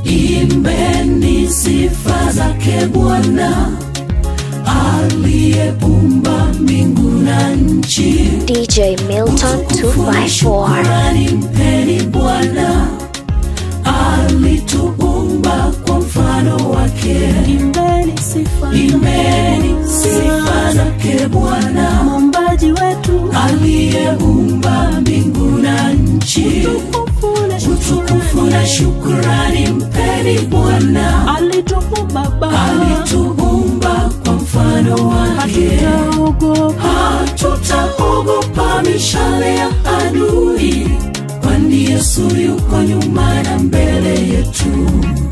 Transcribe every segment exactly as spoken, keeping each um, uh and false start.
Imbeni sifa zake Bwana aliyeumba mbingu na nchi. D J Milton two five four. Mpeni Bwana alituumba kwa mfano wake. Imbeni sifa, imbeni sifa zake Bwana muumbaji wetu aliyeumba mbingu na nchi. Utukufu na shukrani mpeni Bwana alituumba Baba, alituumba kwa mfano wake. Hatutaogopa mishale ya adui, kwani Yesu yuko nyuma na mbele yetu.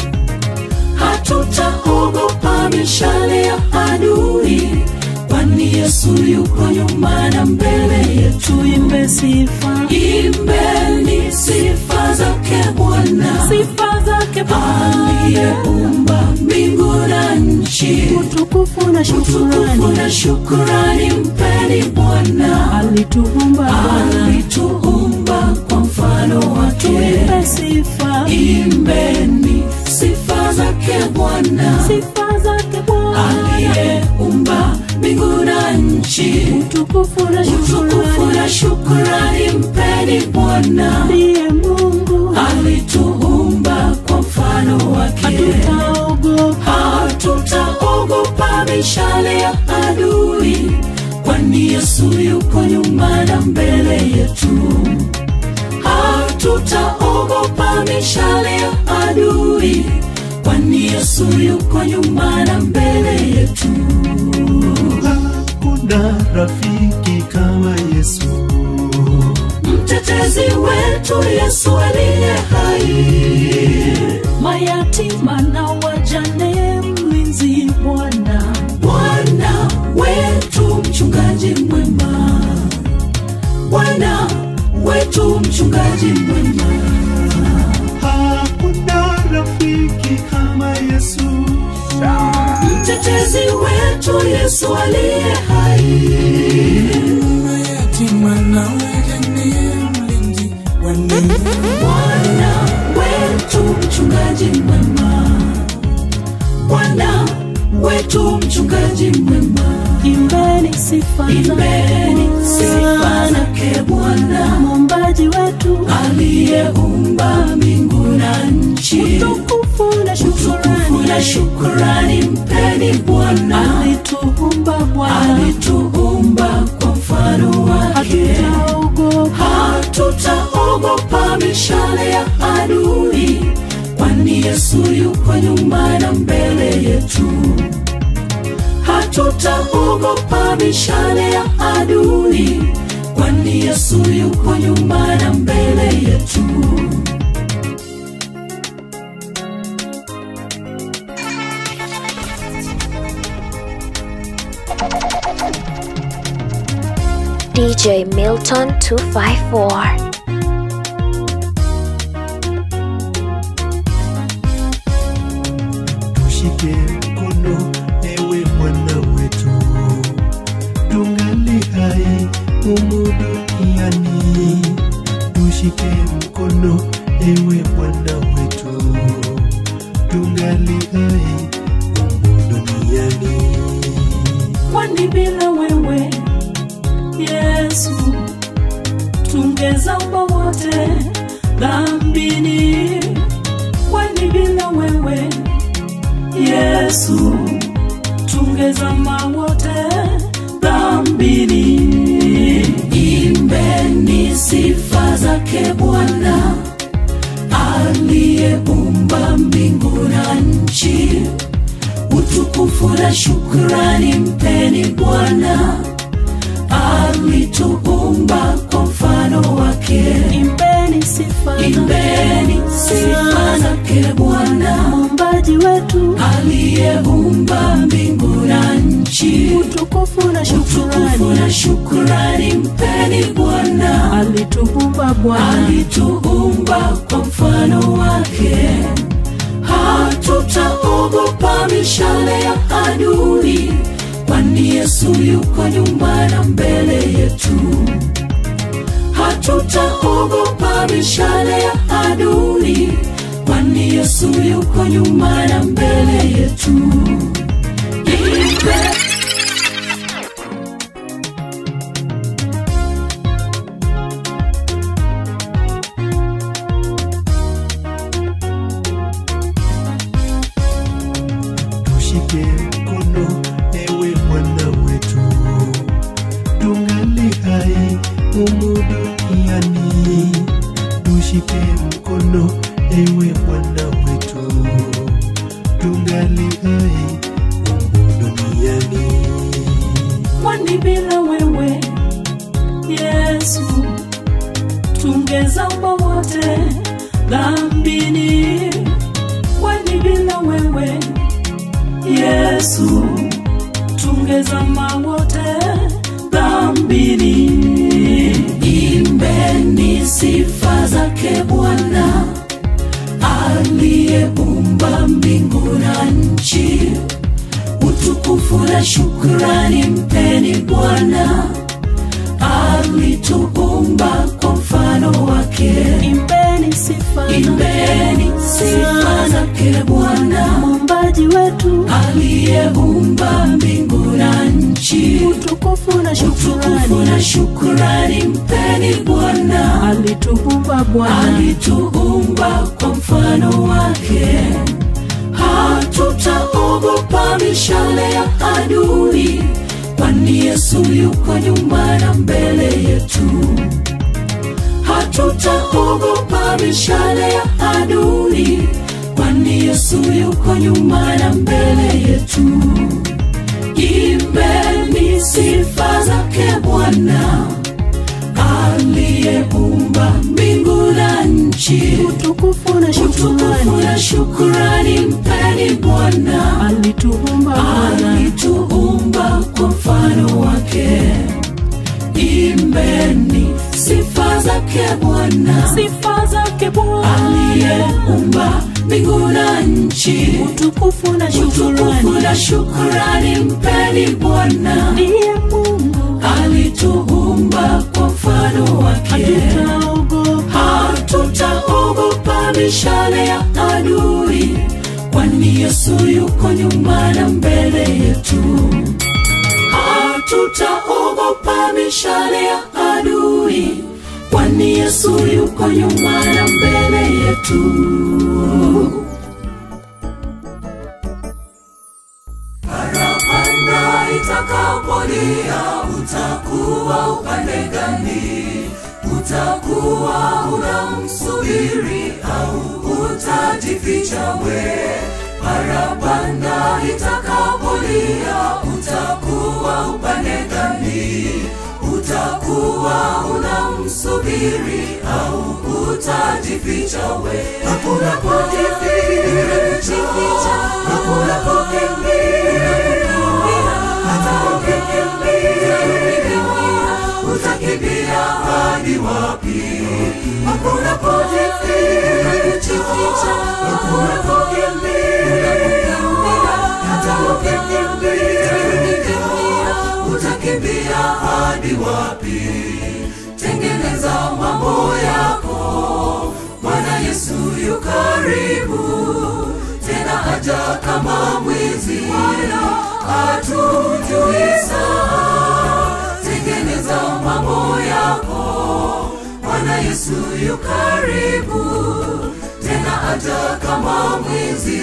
Hatutaogopa mishale ya adui, kwani Yesu yuko nyuma na mbele yetu. Imbe sifa, imbeni sifa zake Bwana, sifa zake Bwana aliyeumba mbingu na nchi. Utukufu na shukrani, utukufu na shukrani mpeni Bwana alituumba Bwana, alituumba kwa mfano wake. Imbe sifa, imbeni sifa zake Bwana, sifa zake Bwana aliyeumba mbingu na nchi. Utukufu na utukufu na shukrani mpeni Bwana, ndiye Mungu alituumba kwa mfano wake. Hatutaogopa, hatutaogopa mishale ya adui, kwani Yesu yuko nyuma na mbele yetu. Hatutaogopa mishale ya adui, kwani Yesu yuko nyuma na mbele yetu. Hakuna rafiki kama Yesu, mtetezi wetu Yesu aliye hai. mayatima na wajane mlinzi Bwana, Bwana wetu mchungaji mwema, Bwana wetu mchungaji mwema. hakuna rafiki kama Yesu, mtetezi wetu Yesu aliye hai. mayatima na wajane mlinzi Bwana, Bwana wetu mchungaji mwema, Bwana wetu mchungaji mwema. imbeni sifa, imbeni sifa zake Bwana muumbaji wetu aliyeumba mbingu na nchi. Utukufu na shukrani, na shukrani mpeni Bwana alituumba Bwana, alituumba kwa mfano wake. Hatutaogopa, hatutaogopa mishale ya adui, kwani Yesu yuko nyuma na mbele yetu. Hatutaogopa mishale ya adui, kwani Yesu yuko nyuma na mbele yetu. D J Milton two five four. tushike mkono ewe Bwana wetu, tungali hai humu duniani. Tushike mkono ewe Bwana wetu, tungali hai humu duniani. kwani bila wewe Yesu tungezama wote dhambini. Kwani bila wewe Yesu tungezama wote dhambini. Imbeni sifa zake Bwana aliyeumba mbingu na nchi. Utukufu na shukrani mpeni Bwana alituumba kwa mfano wake. Imbeni sifa, imbeni sifa zake Bwana muumbaji wetu aliyeumba mbingu na nchi. Utukufu na shukrani, utukufu na shukrani mpeni Bwana alituumba Bwana, alituumba kwa mfano wake. Hatutaogopa mishale ya adui, kwani Yesu yuko nyuma na mbele yetu. Hatutaogopa mishale ya adui, kwani kwani Yesu yuko nyuma na mbele yetu. Imbe tushike mkono ewe Bwana wetu, tungali hai humu duniani. Tushike mkono ewe Bwana wetu, tungali hai humu duniani. Kwani bila wewe Yesu tungezama wote dhambini. Kwani bila wewe Yesu tungezama wote dhambini. Imbeni sifa zake Bwana aliyeumba mbingu na nchi. Utukufu na shukrani mpeni Bwana, alituumba kwa mfano wake. Imbeni sifa, imbeni sifa zake Bwana muumbaji wetu aliyeumba mbingu na nchi. Utukufu na shukrani, utukufu na shukrani mpeni Bwana, alituumba Bwana, alituumba kwa mfano wake. Hatutaogopa mishale ya adui, kwani Yesu yuko nyuma na mbele yetu. Hatutaogopa mishale ya adui, kwani Yesu yuko nyuma na mbele yetu. Imbeni sifa zake Bwana aliyeumba mbingu na nchi. Utukufu na shukrani, utukufu na shukrani mpeni Bwana, alituumba Bwana, alituumba kwa mfano wake. Imbeni sifa zake Bwana, sifa zake Bwana aliyeumba mbingu na nchi. Utukufu na shukrani, utukufu na shukrani mpeni Bwana, ndiye Mungu alituumba kwa mfano wake. Hatutaogopa, hatutaogopa mishale ya adui, kwani Yesu yuko nyuma na mbele yetu. Hatutaogopa mishale ya adui, kwani Yesu yuko nyuma na mbele yetu. Parapanda itakapolia, utakuwa upande gani? Utakuwa unamsubiri au utajificha we? Parapanda itakapolia, utakuwa upande gani? Utakuwa unamsubiri au utajificha we? Hakuna kujificha, hakuna kukimbia, hata ukikimbia utakimbia hadi wapi? Hakuna kujificha, hakuna kukimbia, hata ukikimbia utakimbia hadi wapi? Tengeneza mambo yako, Bwana Yesu yu karibu, tena aja kama mwizi, hatujui saa. Tengeneza mambo yako, Bwana Yesu yu karibu, tena aja kama mwizi,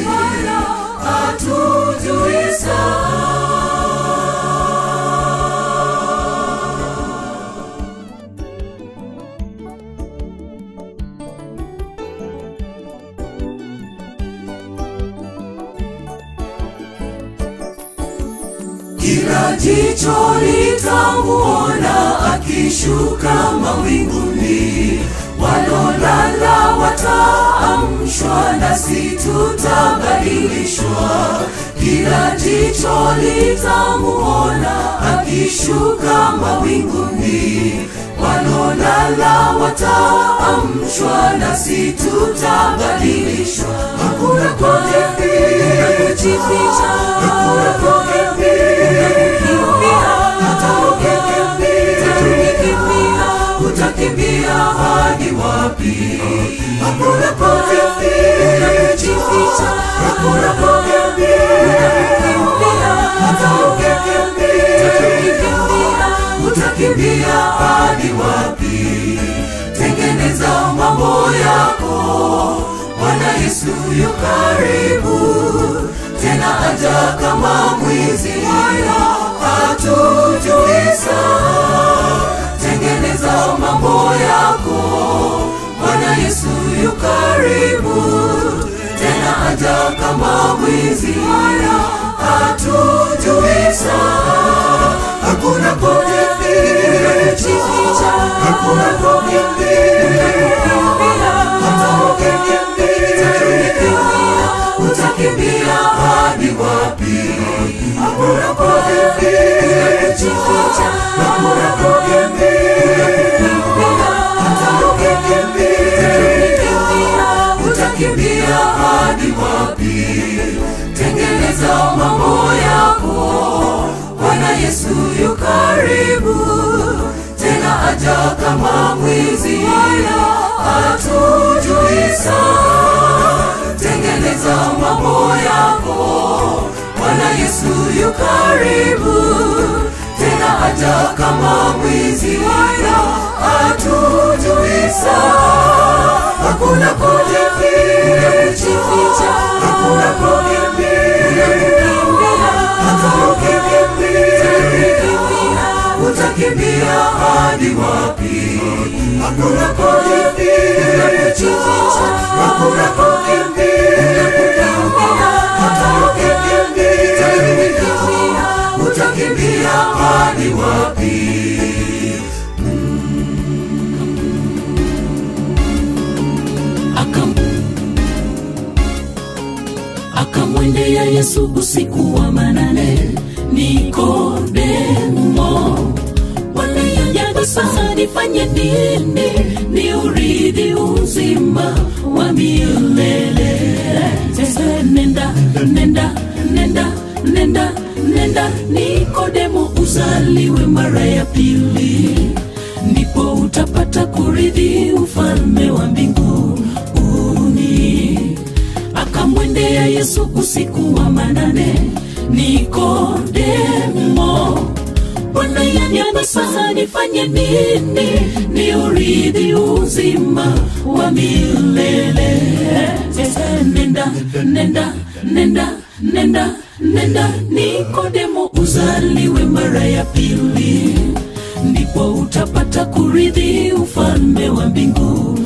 hatujui saa. Kila jicho litamuona akishuka mawinguni, walolala wataamshwa nasi tutabadilishwa. Kila jicho litamuona akishuka mawinguni, walolala wataamshwa nasi tutabadilishwa. Hakuna kujificha, hakuna kukimbia, hata ukikimbia utakimbia hadi wapi? Hakuna kujificha, Yesu yu karibu, tena aja kama mwizi, hatujui saa. Tengeneza mambo yako, Bwana Yesu yu karibu, tena aja kama mwizi, hatujui saa. Hakuna kujificha, hakuna kukimbia, hata ukikimbia utakimbia hadi wapi? Hakuna kujificha, hakuna kukimbia, hata ukikimbia utakimbia hadi wapi? Tengeneza mambo yako, Bwana Yesu yu karibu, tena aja kama mwizi, hatujui saa. Tengeneza mambo yako, Bwana Yesu yu karibu, tena aja kama mwizi, hatujui saa. Hakuna kujificha, hakuna kukimbia, hata ukikimbia utakimbia hadi wapi? Hakuna kujificha, hakuna kukimbia, hata ukikimbia utakimbia hadi wapi? Akamwendea Yesu usiku wa manane, Nikodemo, waliojadiliana sasa nifanye nini ni urithi uzima wa milele. Nenda, nenda, nenda, nenda, nenda Nikodemo, uzaliwe mara ya pili, ndipo utapata kurithi ufalme wa mbinguni. Akamwendea Yesu usiku wa manane, Nikodemo, Bwana yaniambia sasa nifanye nini ni urithi uzima wa milele. Nenda, nenda, nenda, nenda, nenda Nikodemo, uzaliwe mara ya pili, ndipo utapata kurithi ufalme wa mbinguni.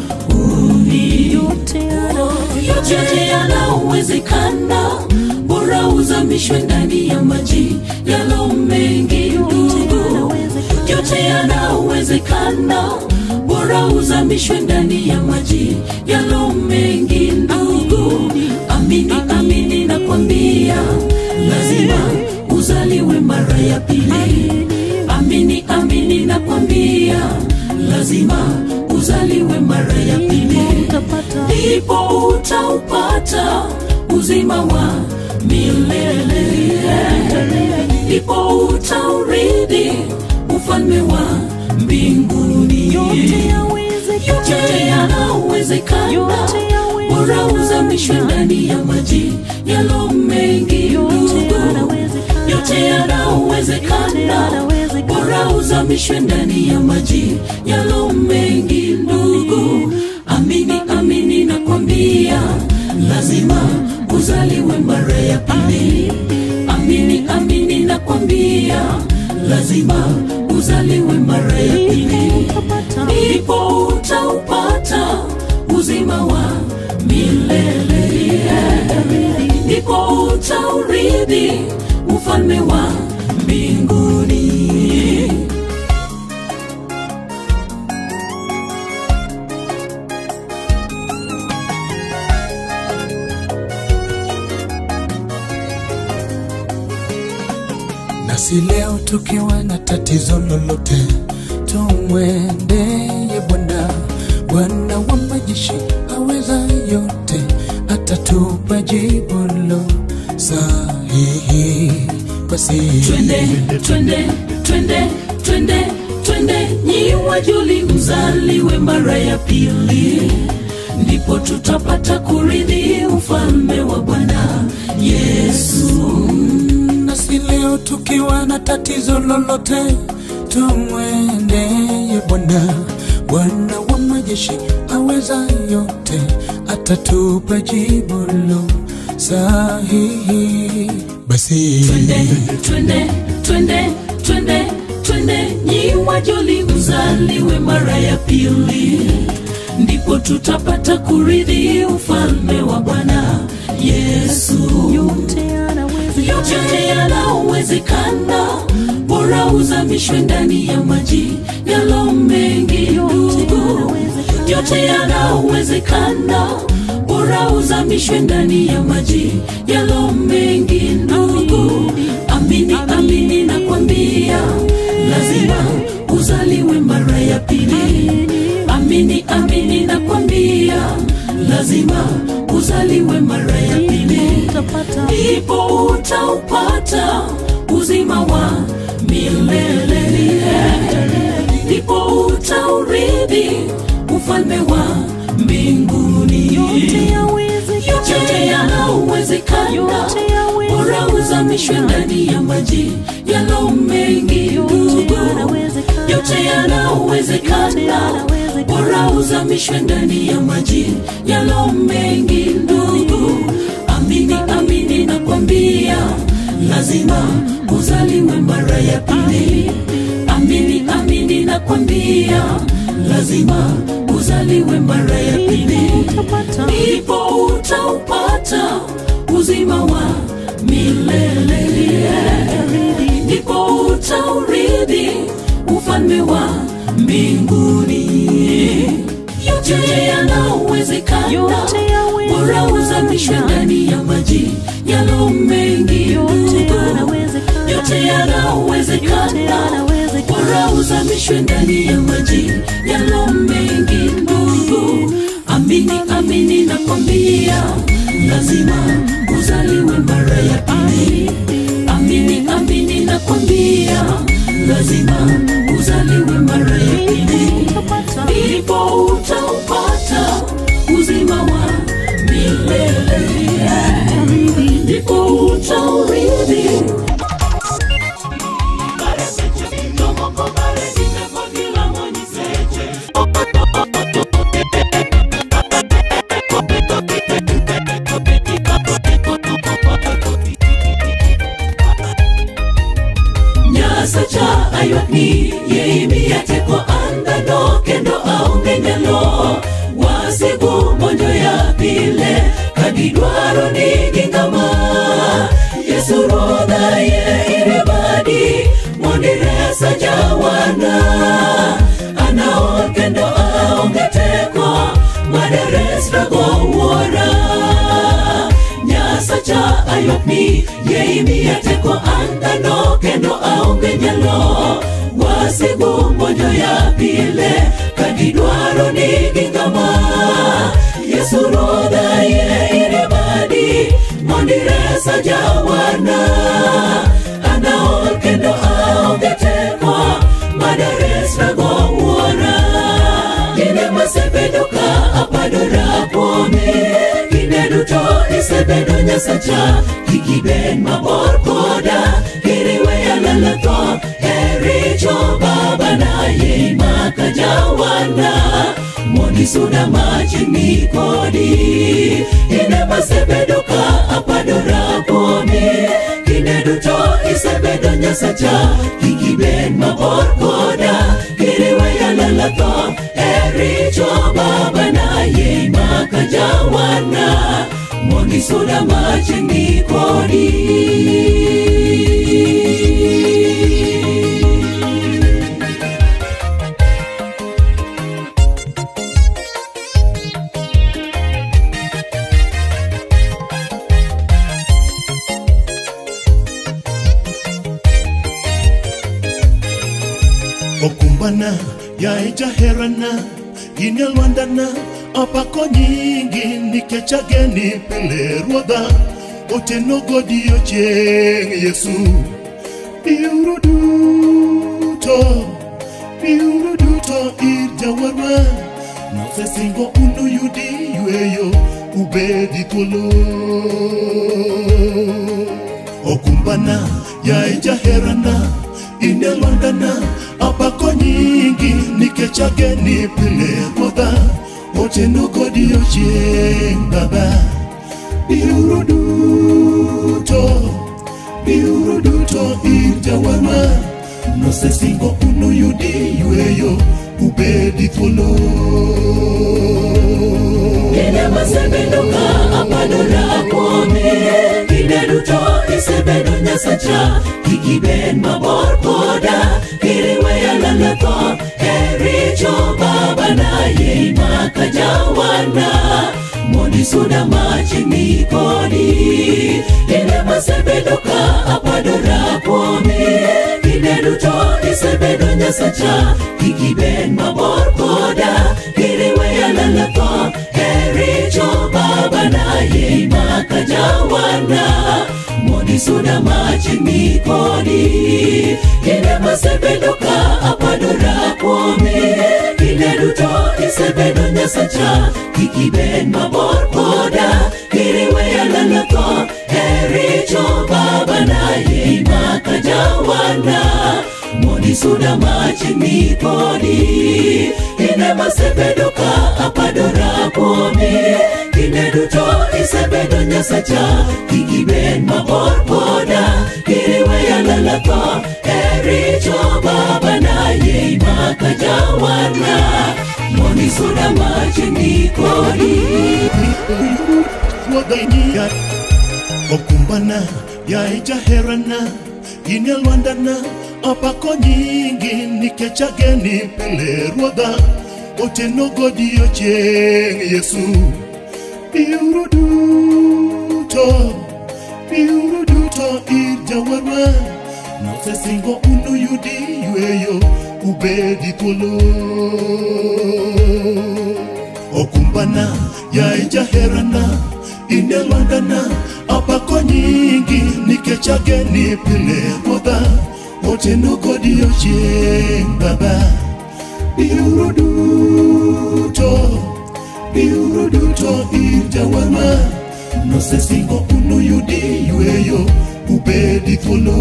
Yote yanawezekana, bora uzamishwe ndani ya maji yalo mengi ndugu. Yote yanawezekana, bora uzamishwe ndani ya maji yalo mengi ndugu. Amini, amini nakwambia, lazima uzaliwe mara ya pili. Amini, amini nakwambia, lazima uzaliwe mara ya pili, ndipo utaupata uzima wa milele, ndipo utaurithi ufalme wa mbinguni. Yote yanawezekana, bora uzamishwe ndani ya maji yalo mengi ndugu. Yote yanawezekana, bora uzamishwe ndani ya maji yalo mengi ndugu. Amini, amini nakwambia, lazima uzaliwe mara ya pili. Amini, amini nakwambia, lazima uzaliwe mara ya pili, ndipo utaupata uzima wa milele, ndipo utaurithi ufalme wa mbinguni. Nasi leo tukiwa na tatizo lolote, tumwendeye Bwana. Bwana wa majeshi aweza yote, atatupa jibu lo sahihi. Basi twende, twende, twende, twende, twende nyi wajuli, mzaliwe mara ya pili, ndipo tutapata kurithi ufalme wa Bwana Yesu. Nasi leo tukiwa na tatizo lolote, tumwendeye Bwana. Bwana wa majeshi aweza yote, atatupa jibu lo sahihi. Basi twende twende twende twende twende nyi wajoli mzaliwe mara ya pili, ndipo tutapata kurithi ufalme wa Bwana Yesu. Yote yanawezekana, yote yanawezekana, bora uzamishwe ndani ya maji yalo mengi ndugu. Yote yanawezekana, bora uzamishwe ndani ya maji yalo mengi ndugu. Amini amini nakwambia, lazima uzaliwe mara ya pili. Amini amini nakwambia, lazima uzaliwe mara ya pili, ndipo utaupata uzima wa milele, ndipo utaurithi ufalme wa mbinguni. Yote yanawezekana, bora uzamishwe ndani ya maji yalo mengi ndugu. Yote yanawezekana, bora uzamishwe ndani ya maji yalo mengi ndugu. Amini amini nakwambia, lazima uzaliwe mara ya pili. Amini amini nakwambia, lazima uzaliwe mara ya pili, ndipo utaupata uzima wa milele, ndipo utaurithi ufalme wa mbinguni. Yote yanawezekana, bora uzamishwe ndani ya maji yalo mengi ndugu. Yote yanawezekana, bora uzamishwe ndani ya maji yalo mengi ndugu. Amini amini nakwambia, lazima uzaliwe mara ya pili. Amini amini nakwambia, lazima uzaliwe mara ya pili, ndipo utaupata uzima wa milele, ndipo utaurithi. Sacha ayotni yeimi yateko andano kendo aonge nyalo wasigu monjo ya pile kadidwaro ni gingama Yesu roda ye irebadi mondiresa jawana anaon kendo aonge teko maderes rago wora Sacha ayotni yeimi yateko andano kendo aonge nyalo wasigu monjo ya pile kadidwaro ni gingama Yesu roda ye irebadi mondiresa jawana anaon kendo aonge teko madares rago wora ine masebedoka apadora pome duto isebedo nyasacha kikiben mabor koda hiriwe yalalato hericho baba na ye makajawana moni suda majini kodi ine masebedo ka apadora pome kine duto isebedo nyasacha kikiben mabor koda hiriwe yalalato hericho baba na ye makajawana moni soda majini kodi. Okumbana ya ejaherana inyalwandana apako nyingi nikechageni pile ruodha oteno godio cheng Yesu biuruduto biuruduto irjawarwa nosesingo unu yudi yueyo ubedi tolo okumbana ya ejaherana inyalwandana apako nyingi nikechageni pile ruodha otieno godiochieng' Baba. Biuru duto, biuru duto ir Jawarwa, nosesingo unuyudi yweyo ubedi thuolo. Kinde masebedo ka apadora kuome, kinde duto isebedo Nyasacha, kik ibed mabor koda, iriweya lala tho, ericho Baba na ye maka Jawarna, mondi suda machiegni kodi. Kinde masebedo ka apadora kuome, kinde duto isebedo Nyasacha, kik ibed mabor koda, iriweya lala tho, ericho Baba na ye maka Jawarna, mondi suda machiegni kodi. Kinde masebedo ka apadora kuome, kinde duto isebedo Nyasacha, kik ibed mabor koda, iriweya lala tho, ericho Baba na ye maka Jawarna, mondi suda machiegni kodi. Kinde masebedo ka apadora kuome, kinde duto isebedo Nyasacha, kik ibed mabor koda, iriweya lala tho, ericho Baba na ye maka Jawarna, mondi suda machiegni kodi. Wagainia okumbana ya ijaherana inelwandana apako nyingi nikech ageni pile ruodha otieno godiochieng' Yesu. Biuru duto, biuru duto ir Jawarwa, nosesingo unuyudi yweyo ubedi thuolo. Okumbana ya ijaherana inelwandana apako nyingi nikech ageni pile ruodha otieno godiochieng' Baba. Biuru duto, biuru duto ir Jawarwa, nosesingo unuyudi yweyo ubedi thuolo.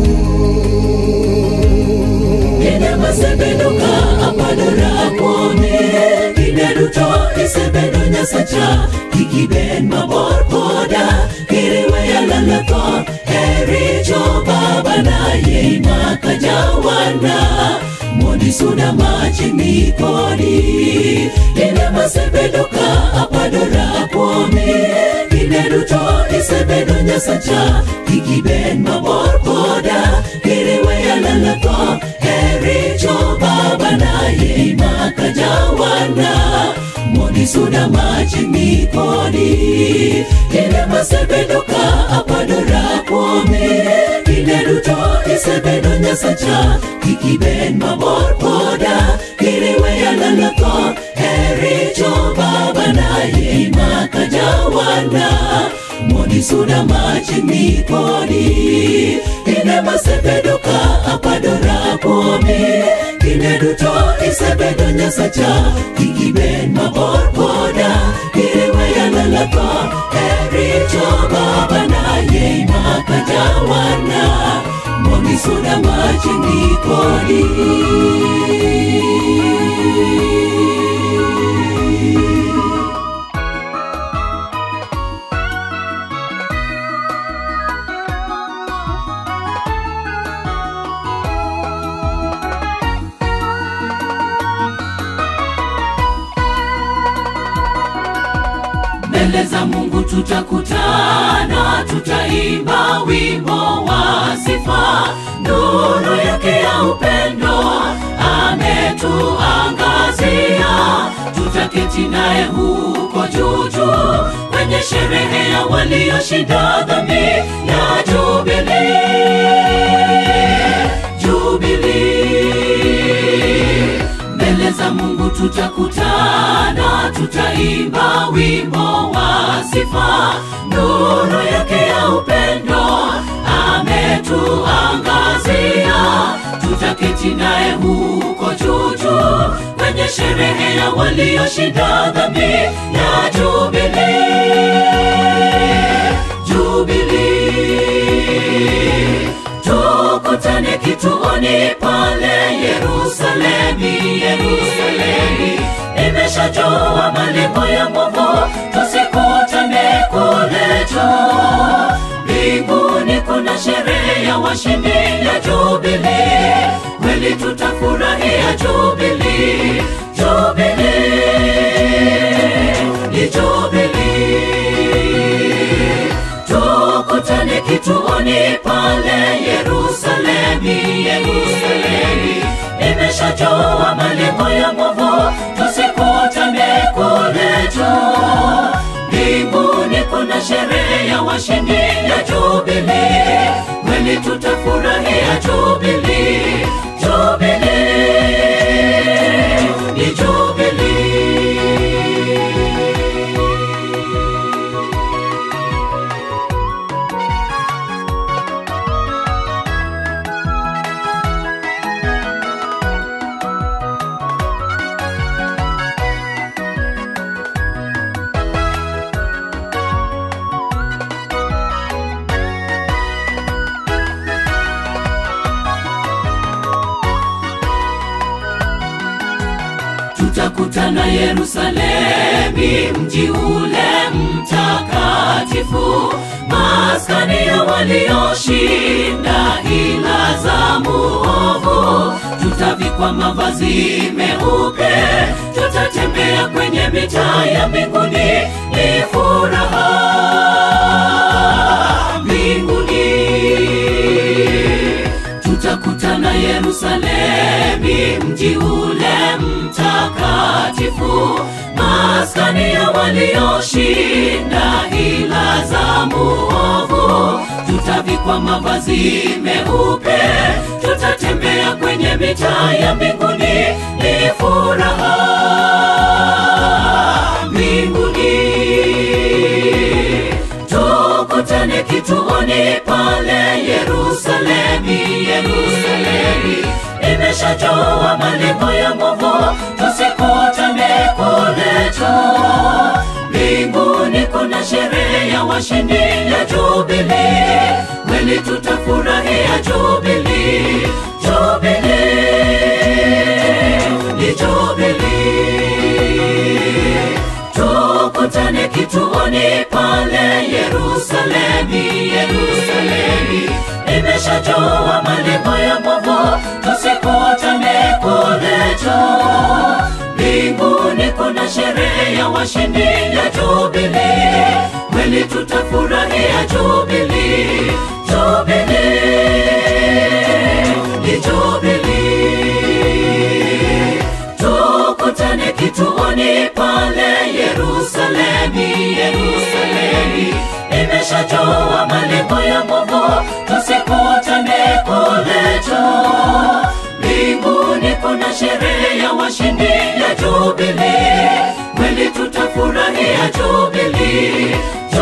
Kinde masebedo ka apadora kuome, kinde duto isebedo Nyasacha, kik ibed mabor koda, iriweya lala tho, ericho Baba na ye maka Jawarna, mondi suda machiegni kodi. Kinde masebedo ka apadora kuome, kinde duto isebedo Nyasacha, kik ibed mabor koda, iriweya lala tho, ericho Baba na ye maka Jawarna, mondi suda machiegni kodi. Kinde masebedo ka apadora kuome, kinde duto isebedo Nyasacha, kik ibed mabor koda, iriweya lala tho, ericho Baba na ye maka Jawarna, mondi suda machiegni kodi. Kinde masebedo ka apadora kuome, kinde duto isebedo Nyasacha, kik ibed mabor koda, iriweya lala tho, ericho Baba na ye maka Jawarna, mondi suda machiegni kodi. Mbele za Mungu tutakutana, tutaimba wimbo wa sifa, nuru yake ya upendo ametuangazia, tutaketi naye huko juu juu, kwenye sherehe ya walioshinda dhambi ya Jubilee, Jubilee. Mbele za Mungu tutakutana, tutaimba wimbo wa sifa, nuru yake ya upendo ametuangazia, tutaketi naye huko juu juu, kwenye sherehe ya walioshinda dhambi ya Jubilee, Jubilee. Tukutane kituoni pale Yerusalemi, Yerusalemi, imeshajua mali malengo ya Mungu, tusikutane kule juu. Mbinguni kuna sherehe ya washindi ya Jubilee, kweli tutafurahia Jubilee. Jubilee ni Jubilee, tukutane kituoni pale Yerusalemi. Yerusalemi imeshajua malengo ya Mungu, tusikutane kule juu. Mbinguni kuna sherehe ya washindi ya Jubilee, kweli tutafurahia Jubilee. Jubilee ni Jubilee. Tutakutana Yerusalemi, mji ule mtakatifu, maskani ya walioshinda hila za muovu. Tutavikwa mavazi meupe, tutatembea kwenye mitaa ya mbinguni, ni furaha mbinguni. Tutakutana Yerusalemi, mji ule mtakatifu, maskani ya walioshinda hila za muovu. Tutavikwa mavazi meupe, tutatembea kwenye mitaa ya mbinguni, ni furaha mbinguni. Tukutane kituoni pale Yerusalemi. Yerusalemi imeshajua malengo ya Mungu, tusikutane kule juu. Mbinguni kuna sherehe ya washindi ya Jubilee, kweli tutafurahia Jubilee. Jubilee ni Jubilee, tukutane kituoni pale Yerusalemi. Yerusalemi imeshajua malengo ya Mungu, tusikutane kule juu. Mbinguni kuna sherehe ya washindi ya Jubilee, kweli tutafurahia Jubilee. Jubilee ni Jubilee, tukutane kituoni pale Yerusalemi. Yerusalemi imeshajua malengo ya Mungu, tusikutane kule juu. Mbinguni kuna sherehe ya washindi ya Jubilee, kweli tutafurahia Jubilee.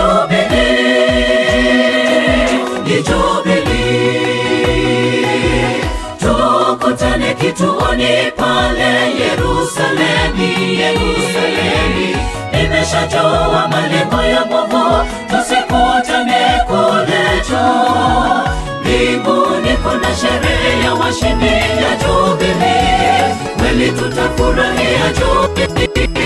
Jubilee ni Jubilee, tukutane kituoni pale Yerusalemi. Yerusalemi imeshajua malengo ya Mungu, tusikutane kule juu. Mbinguni kuna sherehe ya washindi ya Jubilee, kweli tutafurahia Jubilee.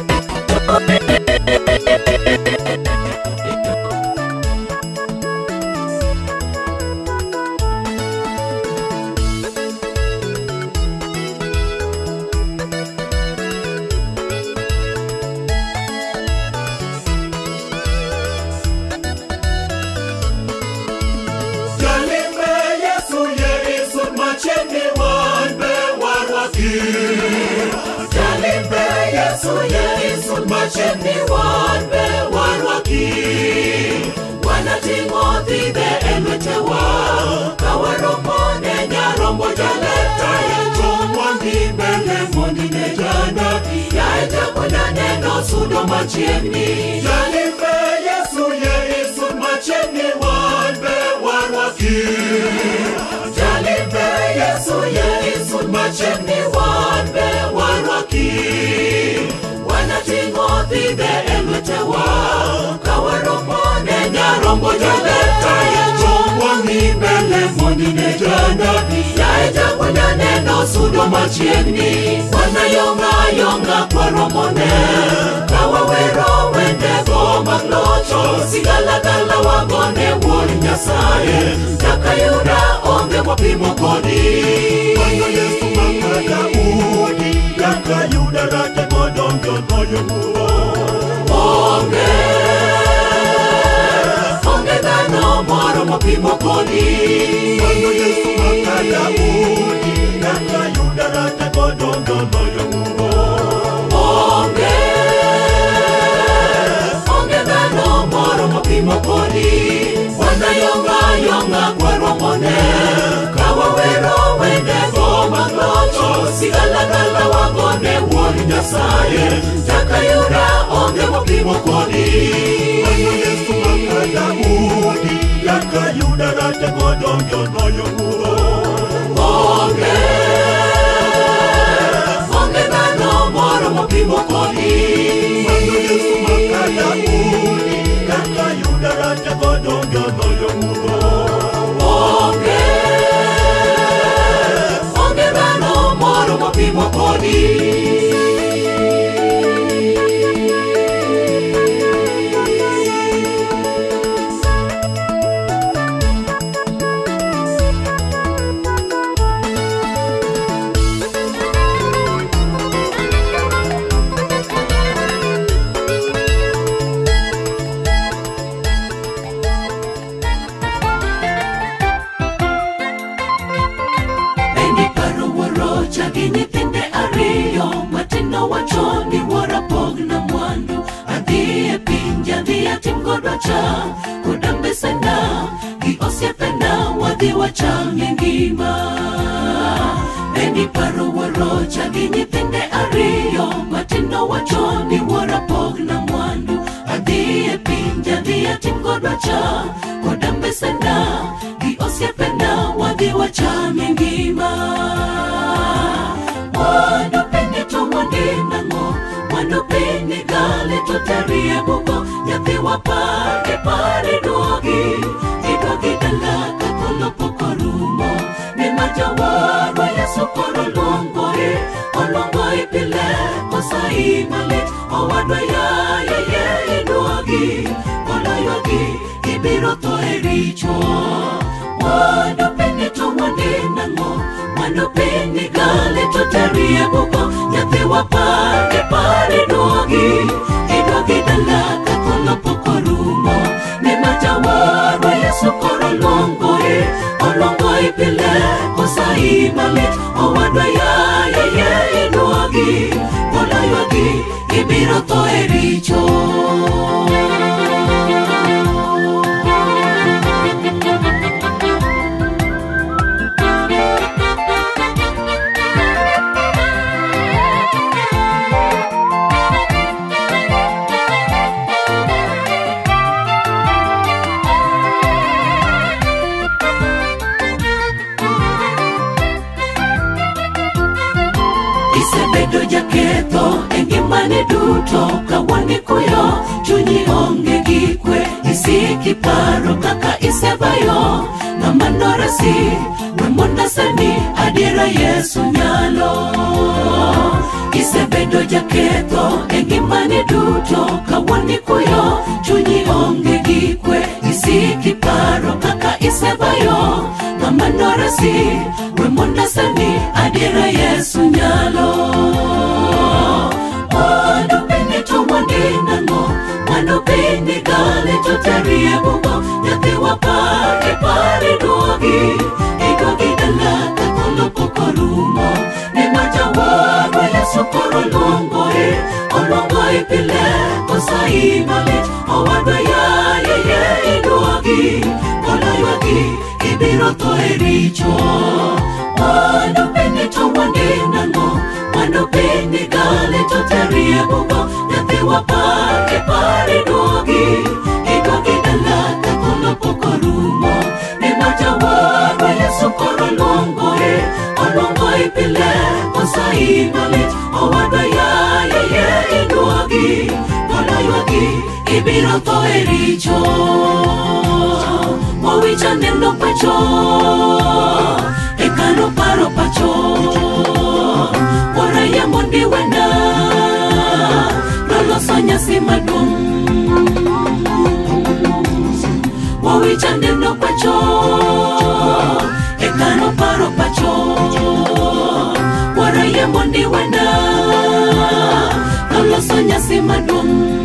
Macheni wanbe warwaki Wanating'othi the elwetewa Kawaromone nyarombo jaleta Yachomwangi mbele mondine janabi Yaeta kuna neno sudo machieni Yalimbe Yesu ye isu macheni wanbe warwaki Yalimbe Yesu ye isu macheni wanbe warwaki Wanating'othi the elwetewa Kawaromone nyarombo jaleta Yachomwangi mbele mondine Onine janabi ya eja kwenya neno sudo machiegni. Wana yonga yonga kwa romone. Kawa wero wende go maglocho. Sigala gala wagone woli nyasaye. Jaka yuda onge wapimo kodi. Wana Yesu makada udi. Jaka yuda rate kodongo noyo muo. Onge Onge dano moro mapimo kodi. Wana Yesu makada udi. Jaka yuda rate kodongo noyo muo. Onge Onge dano moro mapimo kodi. Wana yonga yonga kwa romone. Kawa wero wende go maglocho. Sigala gala wagone woli nyasaye. Jaka yuda onge wapimo kodi. Wana Yesu makada udi. Jaka yuda rate kodongo noyo muo. Onge Onge dano moro mapimo kodi. Wana Yesu makada udi. Jaka yuda rate kodongo noyo muo. Onge Onge dano moro mapimo kodi. Kudambe sana Gi osiepena wadhi wachang ngima. Eni paro warocha gi nyithinde ariyo. Matindo wachoni wara pogna mwandu. Adhi e pinja dhi atim godwacha. Kudambe sana Gi osiepena wadhi wachang ngima. Wando pende to mwande nango. Wando pende gale to tarie buko. Nyathi wapare pare duogi. Iduogi dala kakolo poko rumo. Ni majawaro Yesu koro luongo e. Olongo e pile kosa imalit. Owadwa ya ya ya iduogi. Kola yogi ibiro to e richo. Wando pende to mwande nango. Wando pende gale to tarie buko. Nyathi wapare pare duogi. Iduogi dala kakolo poko rumo. Ni majawaro Yesu koro luongo e. Olongo e pile kosa imalit. Owadwa ya ya ya iduogi. Kola yogi ibiro to e richo. Isebedo jaketho engimane duto. Kawani kuyo chunyi onge gikwe. Isiki paro kaka isebayo. Namanorasi wemonda sani adira Yesu nyalo. Isebedo jaketho engimane duto. Kawani kuyo chunyi onge gikwe. Isiki paro kaka isebayo. Namanorasi wemonda sani adira Yesu nyalo. Wando pende to mwande nango. Wando pende gale to tarie buko. Nyathi wapare pare duogi. Iduogi dala kakolo poko rumo. Ni majawaro Yesu koro luongo e. Olongo e pile kosa imalit. Owadwa ya ya ya iduogi. Kola yogi ibiro to e richo. Wando pende to mwande nango. Wando pende gale to tarie buko. Nyathi wapare pare duogi. Iduogi dala kakolo poko rumo. Ni majawaro Yesu koro luongo e. Olongo e pile kosa imalit. Owadwa ya ya ya iduogi. Kola yogi ibiro to e richo. Wawicha neno pacho Ekano paro pacho Waraya mondi wenda Lolo sonya si madung Wawicha neno pacho Ekano paro pacho Waraya mondi wenda Lolo sonya si madung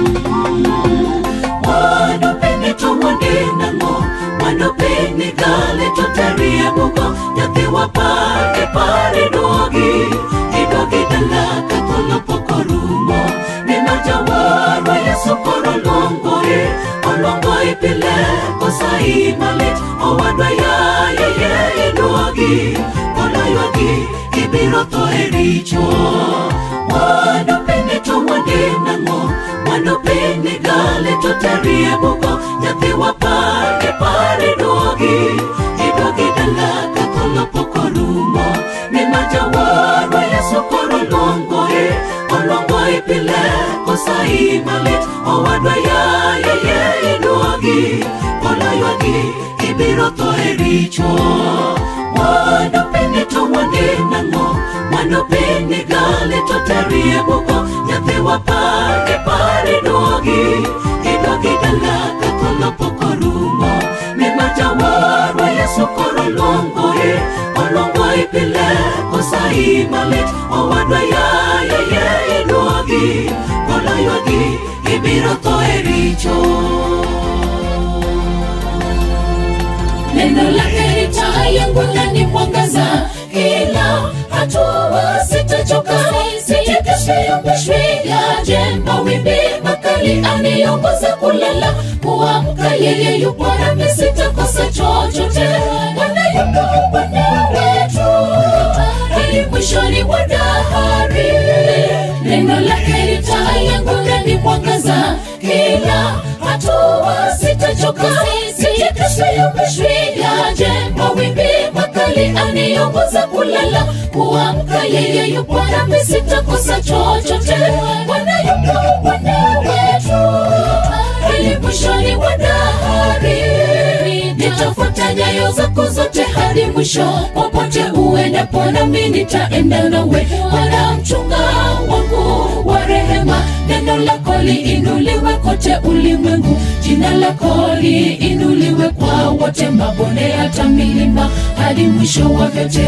Wado pene to wande nango Wado pene gale to tarie mugo Yate wapare pare dogi Idogi dalaka tolo pokorumo Nina jawara ya sokoro longo e Olongo ipile kosa imalit Owadwa ya ye ye dogi Ola yogi ibiro to ericho Wado pene to wande nango Wado pene gale to tarie mugo Yate wapare pare dogi Idogi dalaka tolo pokorumo Nina jawara ya sokoro longo e Olongo ipile kosa imalit Owadwa ya ye ye dogi Ola yogi ibiro to ericho Wado pene to wande nango Wado pene gale to tarie mugo Yate wapare pare dogi Idogi dalaka tolo pokorumo Nina jawara ya sokoro longo e Olongo ipile kosa imalit Owadwa ya ye ye dogi Ola yogi ibiro to ericho Neno lake litaa yangu na ni mwangaza Kila hatua sitachoka Sitakashiyumbishwi yaje mawimbi makali Aniongoza kulala kuamka yeye yupo nami sitakosa chochote Bwana yupo Bwana wetu hadi mwishoni mwa dahari Neno lake litaa yangu na ni mwangaza Kila hatua sitachoka Sitakashiyumbishwi yaje mawimbi makali Aniongoza kulala kuamka yeye yupo nami sitakosa chochote Bwana yupo Bwana wetu hadi mwishoni mwa dahari Nitafuata nyayo zako zote hadi mwisho Popote uendapo nami nitaenda nawe Bwana mchunga wangu wa rehema Neno lako liinuliwe kote ulimwengu Jina lako liinuliwe kwa wote Mabonde hata milima hadi mwisho wa vyote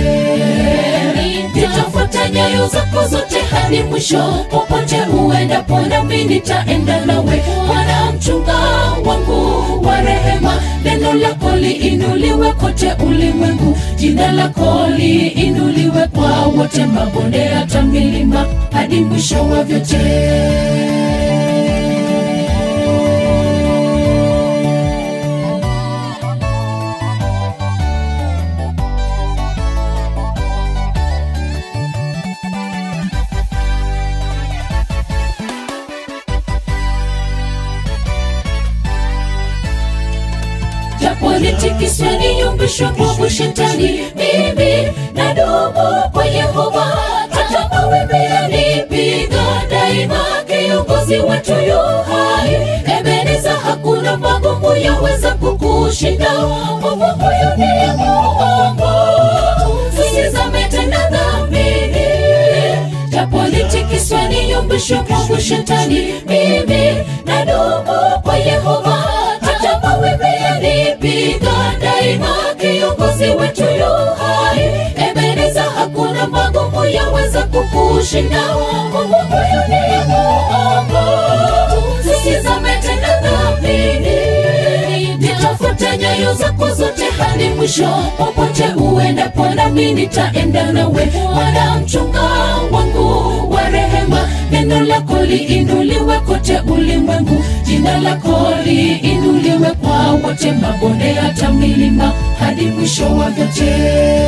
Nitafuata nyayo zako zote hadi mwisho Popote uendapo nami nitaenda nawe Bwana mchunga wangu wa rehema Neno lako liinuliwe kote ulimwengu Jina lako liinuliwe kwa wote Mabonde hata milima hadi mwisho wa vyote Nitikiswe niyumbishwe kwa shetani Mimi nadumu kwa Yehova Hata mawimbi yanipiga daima Kiongozi wetu yu hai Ebeneza hakuna magumu yaweza kukushinda Mungu huyu ni Mungu Usizame tena dhambini Japo nitikiswe niyumbishwe kwa shetani Mimi nadumu kwa Yehova Hata mawimbi yanipiga daima Kiongozi wetu yu hai Ebeneza hakuna magumu yaweza kukushinda Mungu huyu ni Mungu Usizame tena dhambini Nitafuata nyayo zako zote hadi mwisho Popote uendapo nami nitaenda nawe Bwana mchunga wangu wa rehema Neno lako liinuliwe kote ulimwengu Jina lako liinuliwe kwa wote Mabonde hata milima hadi mwisho wa vyote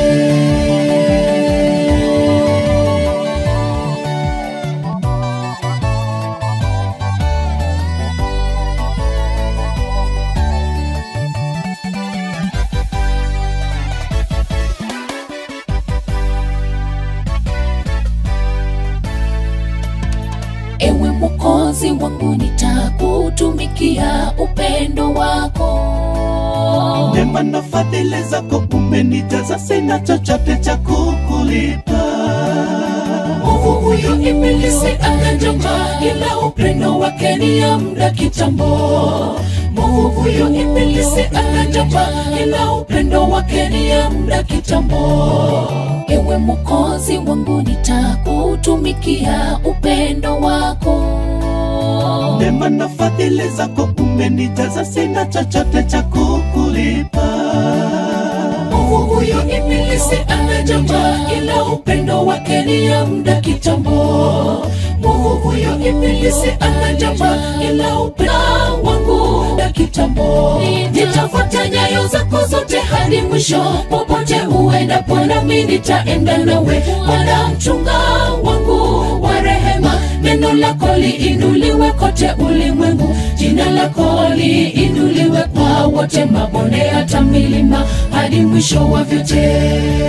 Ewe Mwokozi wangu nitakutumikia upendo wako Neema na fadhili zako umenijaza, sina chochote cha kukulipa. Mungu huyo ibilisi anajamba, ila upendo wake ni ya muda kitambo. Mungu huyo ibilisi anajamba, ila upendo wake ni ya muda kitambo. Ewe Mwokozi wangu nitakutumikia upendo wako. Neema na fadhili zako umenijaza, sina chochote cha kukulipa. Mungu huyo ibilisi anajamba, ila upendo wake ni ya muda kitambo. Mungu huyo ibilisi anajamba, ila upendo wangu muda kitambo. Nitafuata nyayo zako zote hadi mwisho, popote uendapo nami nitaenda nawe. Bwana mchunga wangu wa rehema, neno lako liinuliwe kote ulimwengu. Jina lako liinuliwe kwa wote, mabonde hata milima hadi mwisho wa vyote.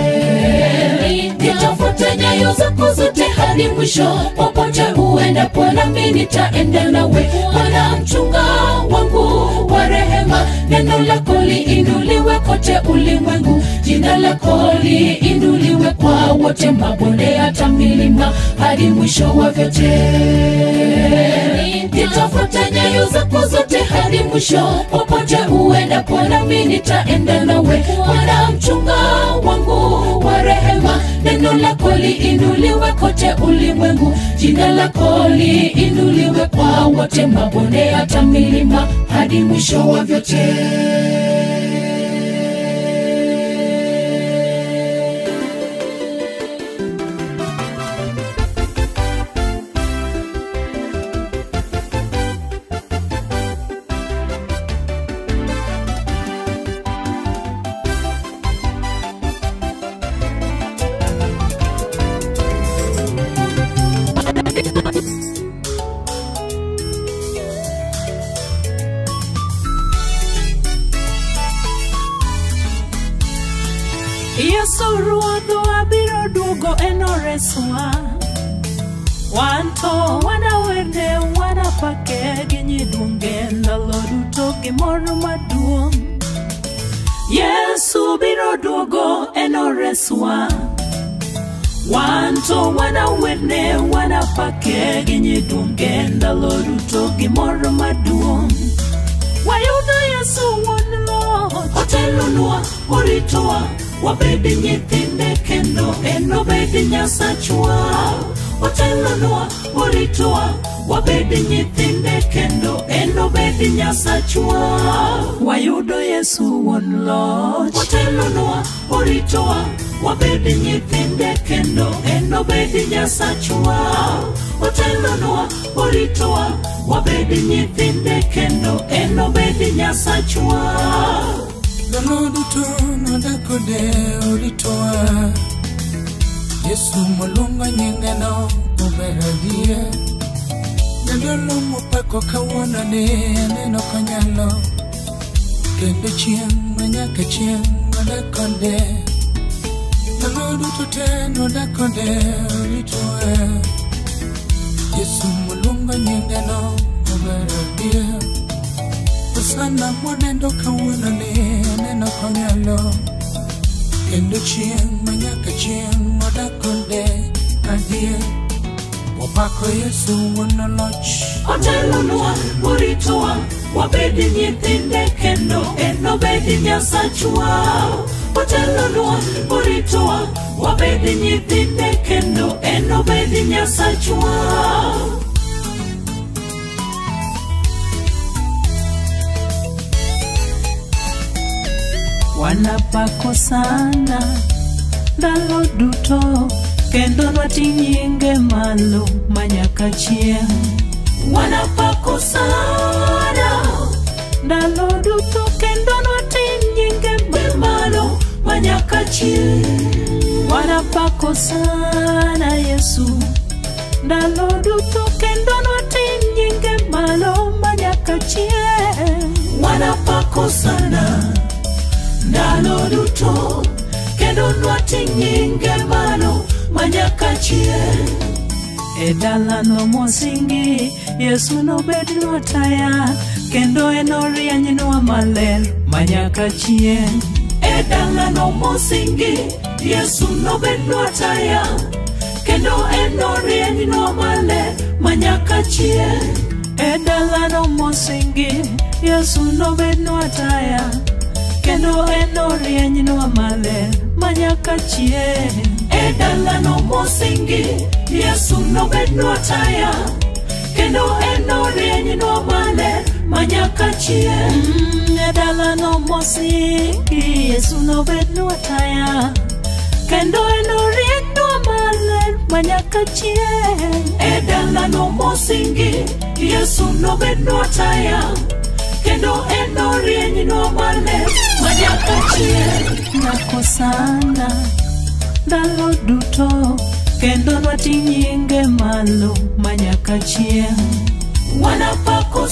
Nitafuata nyayo zako zote hadi mwisho, popote uendapo nami nitaenda nawe. Bwana mchunga wangu wa rehema, neno lako liinuliwe kote ulimwengu. Jina lako liinuliwe kwa wote, mabonde hata milima hadi mwisho wa vyote. Nitafuata nyayo zako zote hadi mwisho, popote uendapo nami nitaenda nawe. Bwana mchunga wangu wa rehema, neno lako liinuliwe kote ulimwengu. Jina lako liinuliwe kwa wote, mabonde hata milima hadi mwisho wa vyote. Yesu ruodho abiro duogo enoreswa. Wanto wanawerne wanapake gi nyidunge, ndalo duto gimoro maduong'. Yesu biro duogo enoreswa. Wanto wanawerne wanapake gi nyidunge, ndalo duto gimoro maduong'. Wayudo Yesu wuon Lord, Otelonwa oritowa, wabedi nyithinde kendo eno bedi Nyasachwa. Otelonwa oritowa, wabedi nyithinde kendo eno bedi Nyasachwa. wayudo Yesu wuon Lord. Otelonwa oritowa, wabedi nyithinde kendo eno bedi Nyasachwa. Otelonwa oritowa, wabedi nyithinde kendo eno bedi Nyasachwa. Ndalo duto nodakode oritowa, Yesu moluongo nyingeno ober adier. Jadolo mopako kawuononi aneno konyalo, kendo chieng' manyaka chieng' nodakode. Ndalo duto te nodakode oritowa, Yesu moluongo nyingeno ober adier. Sana mwanendo kawuononi aneno konyalo, kendo chieng' manyaka chieng' nodakode adier. Wapako Yesu wuon loch. Otelonwa oritowa, wabedi nyithinde kendo eno bedi Nyasachwa. Otelonwa oritowa, wabedi nyithinde kendo eno bedi Nyasachwa. Wanapako sana ndalo duto, kendo nwating' nyinge malo manyaka chieng'. Wanapako sana ndalo duto, kendo nwating' nyinge malo manyaka chieng'. Wanapako sana Yesu ndalo duto, kendo nwating' nyinge malo manyaka chieng'. Wanapako sana ndalo duto, kendo nwating' nyinge malo manyaka chieng'. E dalano mosingi Yesu nobed lwataya, kendo en orienynwa maler manyaka chieng'. E dalano mosingi Yesu nobednwa taya, kendo en orienynwa maler manyaka chieng'. E dalano mosingi Yesu nobednwa taya, kendo en orienynwa maler manyaka chieng'. E dalano mosingi Yesu nobednwa taya, kendo en orienynwa maler manyaka chieng'. E dalano mosingi Yesu nobednwa taya, kendo en orienynwa maler manyaka chieng'. E dalano mosingi Yesu nobednwa taya, kendo en orienynwa maler manyaka chieng'. Nakosana ndalo duto, kendo nwating' nyinge malo manyaka chieng'. Wanapako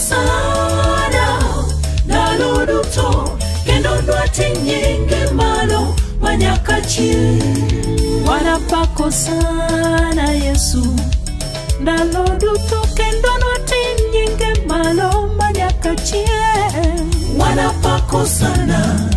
sana ndalo duto, kendo nwating' nyinge malo manyaka chieng'. Wanapako sana Yesu ndalo duto, kendo nwating' nyinge malo manyaka chieng'. Wanapako sana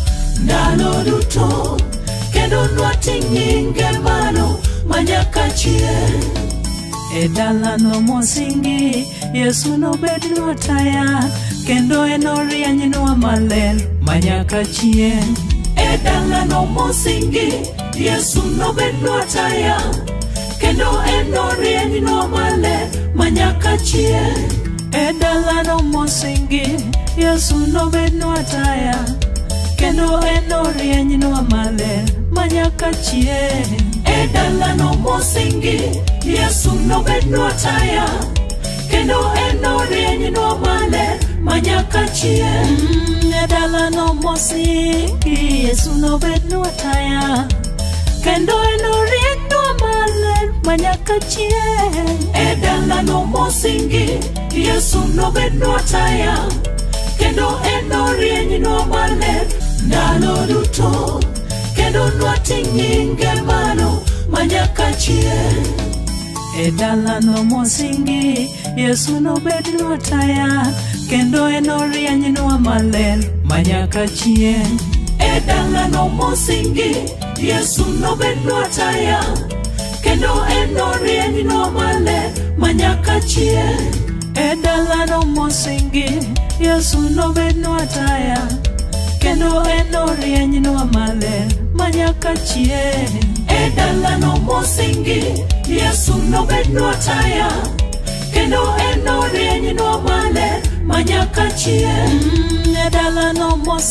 ndalo duto, kendo nwating' nyinge malo manyaka chieng'. E dalano mosingi Yesu nobednwa taya, kendo en orienynwa maler manyaka chieng'. E dalano mosingi Yesu nobednwa taya, kendo en orienynwa maler manyaka chieng'. E dalano mosingi Yesu nobednwa taya, kendo en orienynwa maler manyaka chieng'. E dalano mosingi Yesu nobednwa taya, kendo en orienynwa maler manyaka chieng'. E dalano mosingi Yesu nobednwa taya, kendo en orienynwa maler manyaka chieng'. E dalano mosingi Yesu nobednwa taya, kendo en orienynwa maler ndalo duto, kendo nwating' nyinge malo manyaka chieng'. E dalano mosingi Yesu nobednwa taya, kendo en orienynwa maler manyaka chieng'. E dalano mosingi Yesu nobednwa taya, kendo en orienynwa maler manyaka chieng'. E dalano mosingi Yesu nobednwa taya, kendo en orienynwa maler manyaka chieng'. E dalano mosingi Yesu nobednwa taya, kendo en orienynwa maler manyaka chieng'. E dalano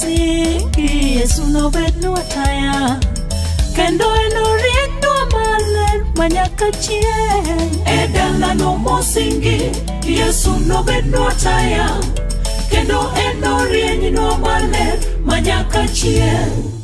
mosingi Yesu nobednwa taya, kendo en orienynwa maler manyaka chieng'. E dalano mosingi Yesu nobednwa taya, kendo en orienynwa maler manyaka chieng'.